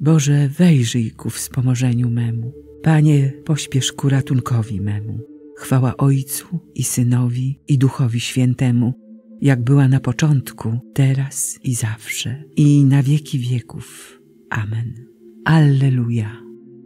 Boże, wejrzyj ku wspomożeniu memu. Panie, pośpiesz ku ratunkowi memu. Chwała Ojcu i Synowi i Duchowi Świętemu, jak była na początku, teraz i zawsze, i na wieki wieków. Amen. Alleluja.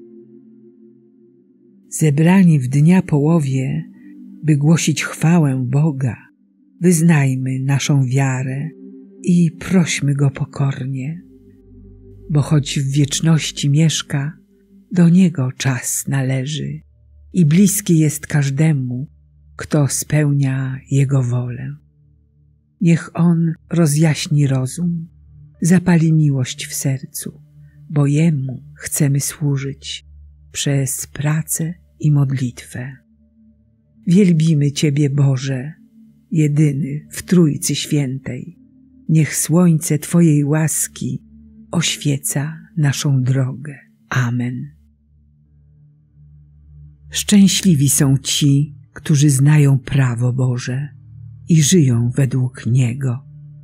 Zebrani w dnia połowie, by głosić chwałę Boga, wyznajmy naszą wiarę i prośmy Go pokornie, bo choć w wieczności mieszka, do Niego czas należy i bliski jest każdemu, kto spełnia Jego wolę. Niech On rozjaśni rozum, zapali miłość w sercu, bo Jemu chcemy służyć przez pracę i modlitwę. Wielbimy Ciebie, Boże, jedyny w Trójcy Świętej. Niech słońce Twojej łaski oświeca naszą drogę. Amen. Szczęśliwi są ci, którzy znają prawo Boże i żyją według Niego.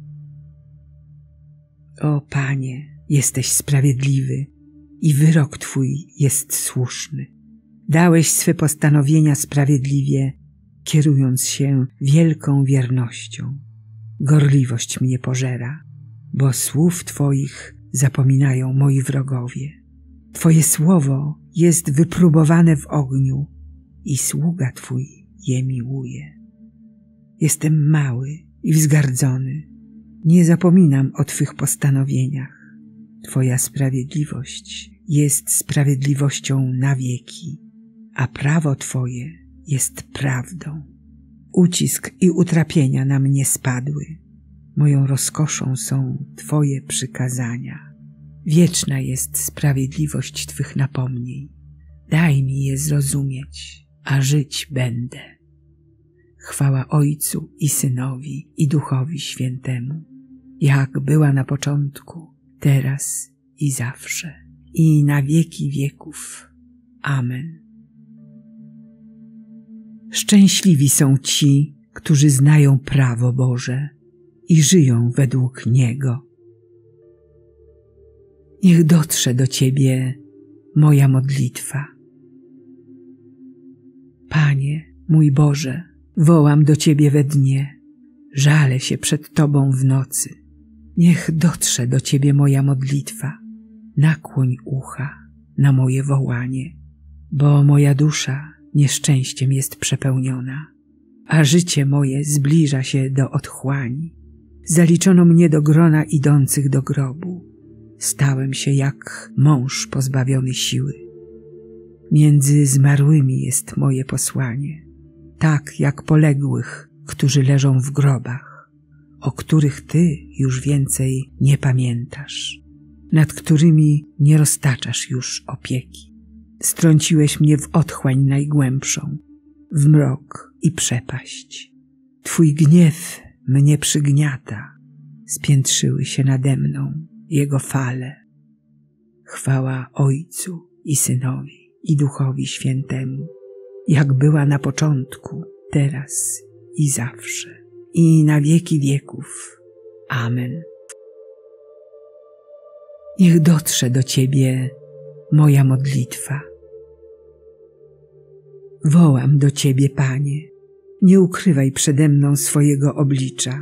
O Panie, jesteś sprawiedliwy i wyrok Twój jest słuszny. Dałeś swe postanowienia sprawiedliwie, kierując się wielką wiernością. Gorliwość mnie pożera, bo słów Twoich zapominają moi wrogowie. Twoje słowo jest wypróbowane w ogniu i sługa Twój je miłuje. Jestem mały i wzgardzony. Nie zapominam o Twych postanowieniach. Twoja sprawiedliwość jest sprawiedliwością na wieki, a prawo Twoje jest prawdą. Ucisk i utrapienia na mnie spadły. Moją rozkoszą są Twoje przykazania. Wieczna jest sprawiedliwość Twych napomnień. Daj mi je zrozumieć, a żyć będę. Chwała Ojcu i Synowi i Duchowi Świętemu, jak była na początku, teraz i zawsze, i na wieki wieków. Amen. Szczęśliwi są ci, którzy znają prawo Boże i żyją według Niego. Niech dotrze do Ciebie moja modlitwa. Panie, mój Boże, wołam do Ciebie we dnie, żalę się przed Tobą w nocy. Niech dotrze do Ciebie moja modlitwa, nakłoń ucha na moje wołanie, bo moja dusza nieszczęściem jest przepełniona, a życie moje zbliża się do otchłani. Zaliczono mnie do grona idących do grobu. Stałem się jak mąż pozbawiony siły. Między zmarłymi jest moje posłanie, tak jak poległych, którzy leżą w grobach, o których Ty już więcej nie pamiętasz, nad którymi nie roztaczasz już opieki. Strąciłeś mnie w otchłań najgłębszą, w mrok i przepaść. Twój gniew mnie przygniata, spiętrzyły się nade mną Jego fale. Chwała Ojcu i Synowi i Duchowi Świętemu, jak była na początku, teraz i zawsze, i na wieki wieków. Amen. Niech dotrze do Ciebie moja modlitwa. Wołam do Ciebie, Panie, nie ukrywaj przede mną swojego oblicza.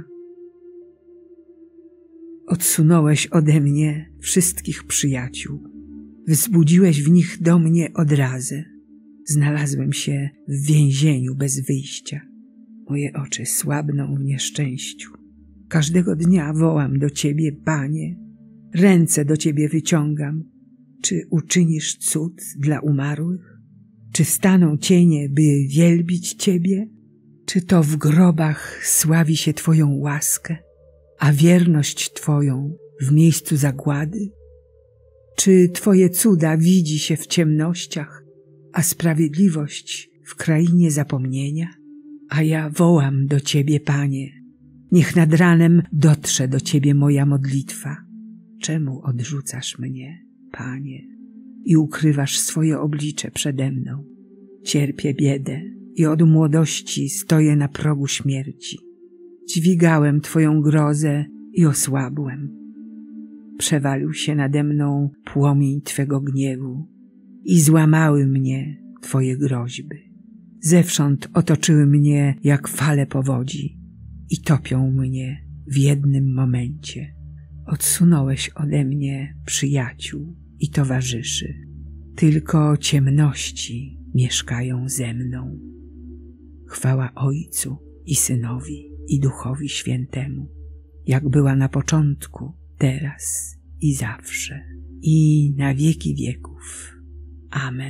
Odsunąłeś ode mnie wszystkich przyjaciół. Wzbudziłeś w nich do mnie odrazę. Znalazłem się w więzieniu bez wyjścia. Moje oczy słabną w nieszczęściu. Każdego dnia wołam do Ciebie, Panie. Ręce do Ciebie wyciągam. Czy uczynisz cud dla umarłych? Czy wstaną cienie, by wielbić Ciebie? Czy to w grobach sławi się Twoją łaskę, a wierność Twoją w miejscu zagłady? Czy Twoje cuda widzi się w ciemnościach, a sprawiedliwość w krainie zapomnienia? A ja wołam do Ciebie, Panie, niech nad ranem dotrze do Ciebie moja modlitwa. Czemu odrzucasz mnie, Panie, i ukrywasz swoje oblicze przede mną? Cierpię biedę i od młodości stoję na progu śmierci. Dźwigałem Twoją grozę i osłabłem. przewalił się nade mną płomień Twego gniewu i złamały mnie Twoje groźby. Zewsząd otoczyły mnie jak fale powodzi i topią mnie w jednym momencie. Odsunąłeś ode mnie przyjaciół i towarzyszy. Tylko ciemności mieszkają ze mną. Chwała Ojcu i Synowi i Duchowi Świętemu, jak była na początku, teraz i zawsze, i na wieki wieków. Amen.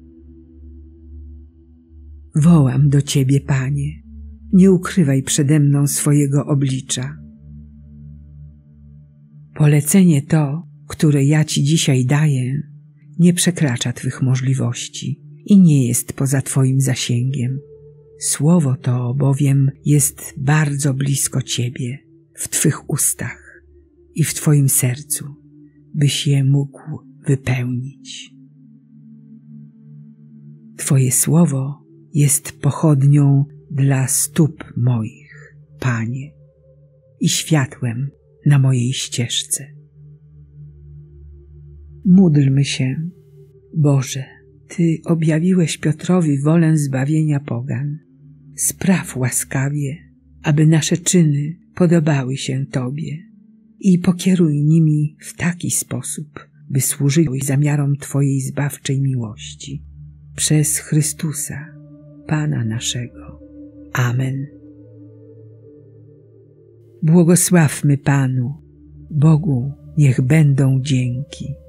Wołam do Ciebie, Panie, nie ukrywaj przede mną swojego oblicza. Polecenie to, które ja Ci dzisiaj daję, nie przekracza Twych możliwości i nie jest poza Twoim zasięgiem. Słowo to bowiem jest bardzo blisko Ciebie, w Twych ustach i w Twoim sercu, byś je mógł wypełnić. Twoje słowo jest pochodnią dla stóp moich, Panie, i światłem na mojej ścieżce. Módlmy się. Boże, Ty objawiłeś Piotrowi wolę zbawienia pogan. Spraw łaskawie, aby nasze czyny podobały się Tobie i pokieruj nimi w taki sposób, by służyły zamiarom Twojej zbawczej miłości. Przez Chrystusa, Pana naszego. Amen. Błogosławmy Panu, Bogu niech będą dzięki.